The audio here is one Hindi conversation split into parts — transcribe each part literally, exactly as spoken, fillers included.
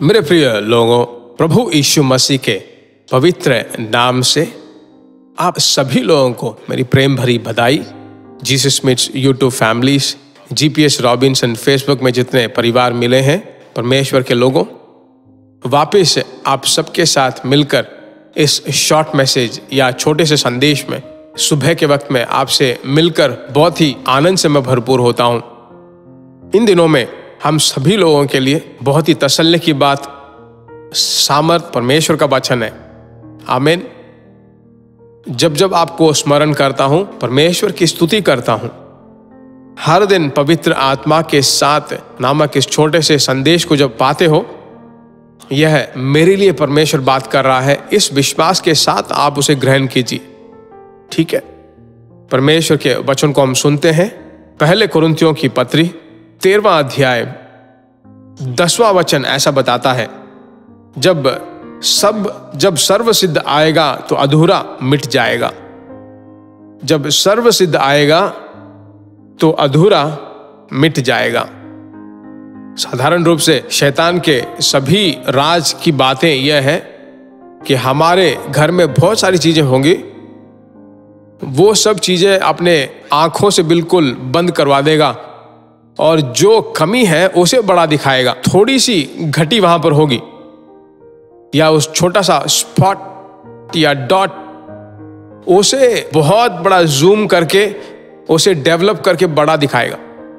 मेरे प्रिय लोगों, प्रभु यीशु मसीह के पवित्र नाम से आप सभी लोगों को मेरी प्रेम भरी बधाई। Jesus meets YouTube families, GPS Robinson Facebook में जितने परिवार मिले हैं परमेश्वर के लोगों, वापस आप सबके साथ मिलकर इस शॉर्ट मैसेज या छोटे से संदेश में सुबह के वक्त में आपसे मिलकर बहुत ही आनंद से मैं भरपूर होता हूँ। इन दिनों में हम सभी लोगों के लिए बहुत ही तसल्ली की बात, सामर्थ परमेश्वर का वचन है। आमीन। जब जब आपको स्मरण करता हूं, परमेश्वर की स्तुति करता हूं, हर दिन पवित्र आत्मा के साथ नामक इस छोटे से संदेश को जब पाते हो, यह मेरे लिए परमेश्वर बात कर रहा है, इस विश्वास के साथ आप उसे ग्रहण कीजिए। ठीक है, परमेश्वर के वचन को हम सुनते हैं। पहले कुरिन्थियों की पत्री तेरहवां अध्याय दसवां वचन ऐसा बताता है, जब सब जब सर्व सिद्ध आएगा तो अधूरा मिट जाएगा। जब सर्व सिद्ध आएगा तो अधूरा मिट जाएगा। साधारण रूप से शैतान के सभी राज की बातें यह है कि हमारे घर में बहुत सारी चीजें होंगी, वो सब चीजें अपने आंखों से बिल्कुल बंद करवा देगा और जो कमी है उसे बड़ा दिखाएगा। थोड़ी सी घटी वहां पर होगी या उस छोटा सा स्पॉट या डॉट, उसे बहुत बड़ा जूम करके उसे डेवलप करके बड़ा दिखाएगा।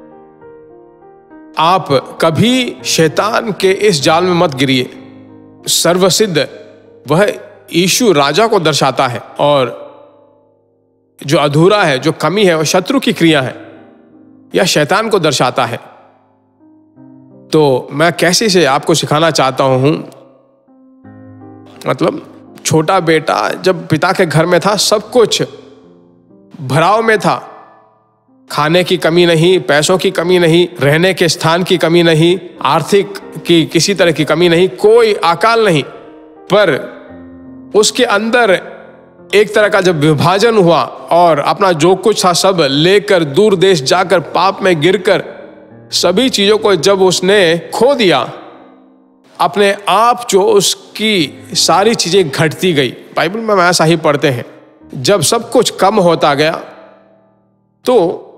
आप कभी शैतान के इस जाल में मत गिरिए। सर्वसिद्ध वह यीशु राजा को दर्शाता है और जो अधूरा है, जो कमी है, वह शत्रु की क्रिया है या शैतान को दर्शाता है। तो मैं कैसे से आपको सिखाना चाहता हूं, मतलब छोटा बेटा जब पिता के घर में था, सब कुछ भराव में था, खाने की कमी नहीं, पैसों की कमी नहीं, रहने के स्थान की कमी नहीं, आर्थिक की किसी तरह की कमी नहीं, कोई अकाल नहीं। पर उसके अंदर एक तरह का जब विभाजन हुआ और अपना जो कुछ था सब लेकर दूर देश जाकर पाप में गिरकर सभी चीजों को जब उसने खो दिया, अपने आप जो उसकी सारी चीजें घटती गई। बाइबल में हम ऐसा ही पढ़ते हैं, जब सब कुछ कम होता गया तो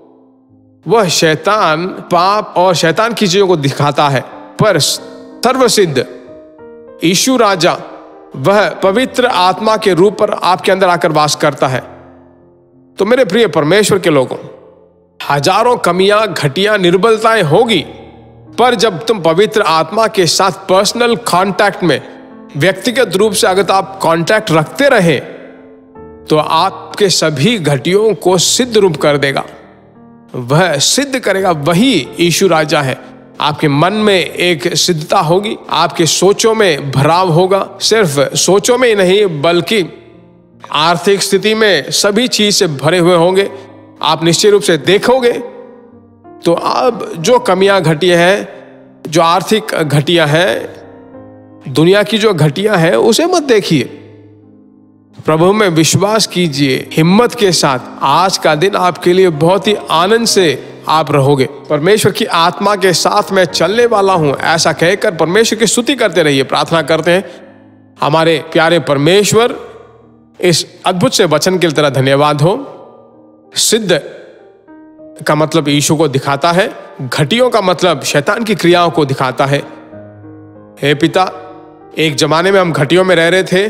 वह शैतान पाप और शैतान की चीजों को दिखाता है, पर सर्वसिद्ध यीशु राजा वह पवित्र आत्मा के रूप पर आपके अंदर आकर वास करता है। तो मेरे प्रिय परमेश्वर के लोगों, हजारों कमियां, घटियां, निर्बलताएं होगी, पर जब तुम पवित्र आत्मा के साथ पर्सनल कांटेक्ट में, व्यक्तिगत रूप से अगर आप कांटेक्ट रखते रहे, तो आपके सभी घटियों को सिद्ध रूप कर देगा। वह सिद्ध करेगा, वही यीशु राजा है। आपके मन में एक सिद्धता होगी, आपके सोचों में भराव होगा, सिर्फ सोचों में ही नहीं बल्कि आर्थिक स्थिति में सभी चीज से भरे हुए होंगे। आप निश्चित रूप से देखोगे तो अब जो कमियां घटियां हैं, जो आर्थिक घटियां हैं, दुनिया की जो घटियां हैं, उसे मत देखिए, प्रभु में विश्वास कीजिए हिम्मत के साथ। आज का दिन आपके लिए बहुत ही आनंद से आप रहोगे। परमेश्वर की आत्मा के साथ मैं चलने वाला हूं, ऐसा कहकर परमेश्वर की स्तुति करते रहिए। प्रार्थना करते हैं, हमारे प्यारे परमेश्वर, इस अद्भुत से वचन के लिए तेरा धन्यवाद हो। सिद्ध का मतलब यीशु को दिखाता है, घटियों का मतलब शैतान की क्रियाओं को दिखाता है। हे पिता, एक जमाने में हम घटियों में रह रहे थे,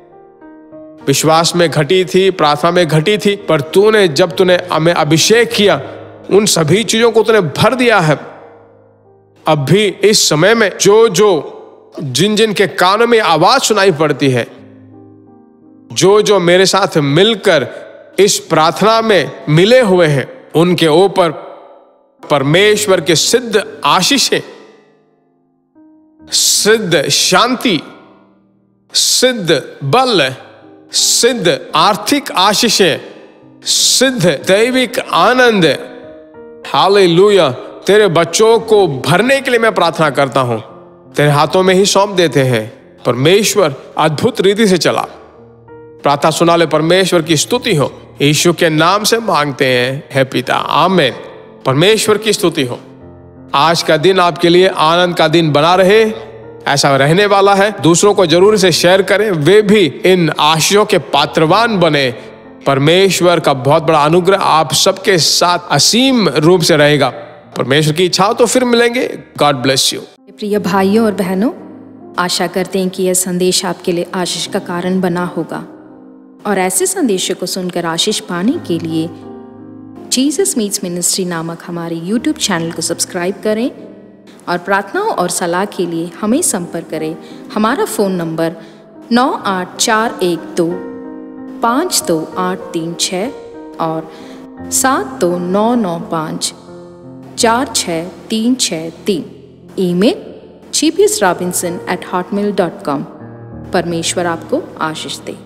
विश्वास में घटी थी, प्रार्थना में घटी थी, पर तूने जब तूने हमें अभिषेक किया, उन सभी चीजों को तूने भर दिया है। अब भी इस समय में जो जो जिन जिन के कानों में आवाज सुनाई पड़ती है, जो जो मेरे साथ मिलकर इस प्रार्थना में मिले हुए हैं, उनके ऊपर परमेश्वर के सिद्ध आशीषें, सिद्ध शांति, सिद्ध बल, सिद्ध आर्थिक आशीषें, सिद्ध दैविक आनंद, हालेलुया, तेरे बच्चों को भरने के लिए मैं प्रार्थना करता हूं। तेरे हाथों में ही सौंप देते हैं। परमेश्वर अद्भुत रीति से चला। प्रार्थना सुना ले, परमेश्वर की स्तुति हो। यीशु के नाम से मांगते हैं, हे पिता, आमीन। परमेश्वर की स्तुति हो। आज का दिन आपके लिए आनंद का दिन बना रहे। ऐसा रहने वाला है। दूसरों को जरूर से शेयर करें, वे भी इन आशीषों के पात्रवान बने। परमेश्वर का बहुत बड़ा अनुग्रह आप सबके साथ असीम रूप से रहेगा। परमेश्वर की इच्छा हो तो फिर मिलेंगे। God bless you. प्रिय भाइयों और बहनों, आशा करते हैं कि यह संदेश आपके लिए आशीष का कारण बना होगा और ऐसे संदेशों को सुनकर आशीष पाने के लिए जीसस मीट्स मिनिस्ट्री नामक हमारे यूट्यूब चैनल को सब्सक्राइब करें और प्रार्थनाओं और सलाह के लिए हमें संपर्क करें। हमारा फ़ोन नंबर नौ आठ चार एक दो पाँच दो आठ तीन छः और सात दो नौ नौ पाँच चार छः तीन छः तीन। Email G P S Robinson at Hotmail dot com. परमेश्वर आपको आशीष दे।